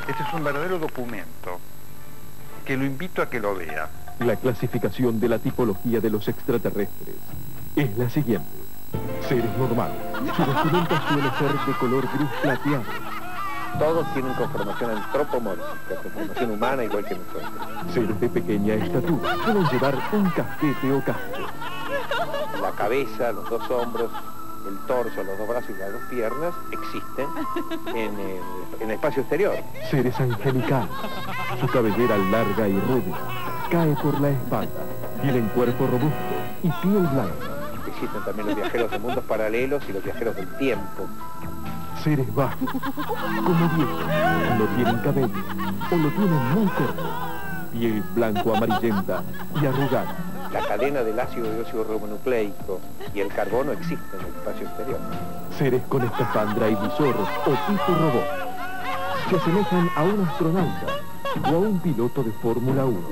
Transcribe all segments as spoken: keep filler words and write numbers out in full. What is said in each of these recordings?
Este es un verdadero documento que lo invito a que lo vea. La clasificación de la tipología de los extraterrestres es la siguiente. Seres normales. Su vestimenta suele ser de color gris plateado. Todos tienen conformación antropomórfica, conformación humana igual que nosotros. Seres de pequeña estatura. Pueden llevar un casquete o casco. La cabeza, los dos hombros, el torso, los dos brazos y las dos piernas existen en el, en el espacio exterior. Seres angelicales. Su cabellera larga y rubia cae por la espalda. Tienen cuerpo robusto y piel blanca. Existen también los viajeros de mundos paralelos y los viajeros del tiempo. Seres bajos, como viejos, no tienen cabello o lo tienen muy corto. Piel blanco amarillenta y arrugada. La cadena del ácido deoxirribonucleico y el carbono existen en el espacio exterior. Seres con escafandra y visor o tipo robot. Se asemejan a un astronauta o a un piloto de Fórmula uno.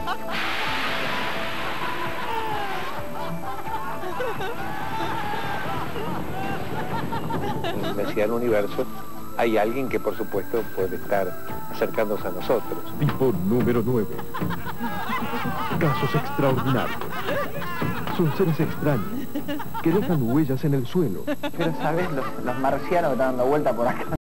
En la inmensidad del universo hay alguien que por supuesto puede estar acercándose a nosotros. Tipo número nueve. Casos extraordinarios. Son seres extraños que dejan huellas en el suelo. Pero sabes, los, los marcianos que están dando vuelta por acá.